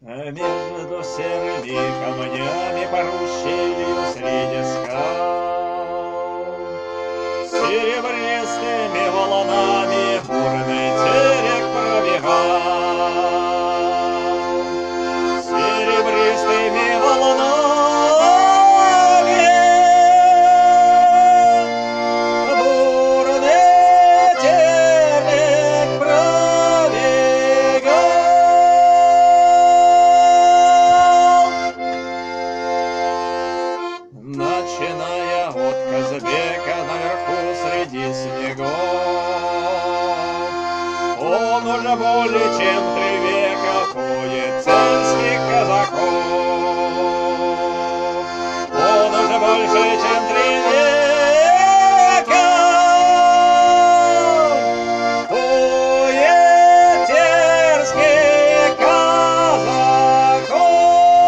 Между серыми камнями по ущелью среди скал, серебристыми волнами бурный терек пробегал. Серебристыми волнами бурный терек пробегал. Начиная от Казбека наверху среди снегов, он уже более чем 3 века поет царских казаков. Он уже больше чем 3 века поет терских казаков.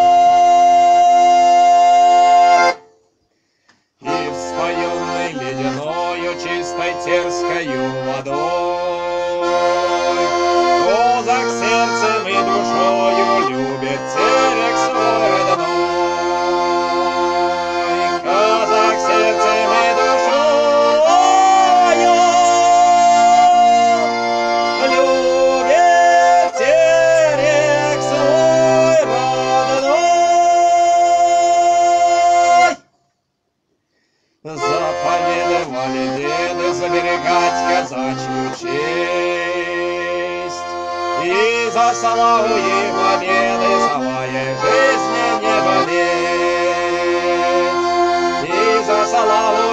И вспоенный ледяною чистой терскою водой казак сердцем и душою любит терек свой родной. Казак сердцем и душою любит терек свой родной. Заповедовали деды заберегать казачью честь и за славу и победы своей жизни не болеть, и за славу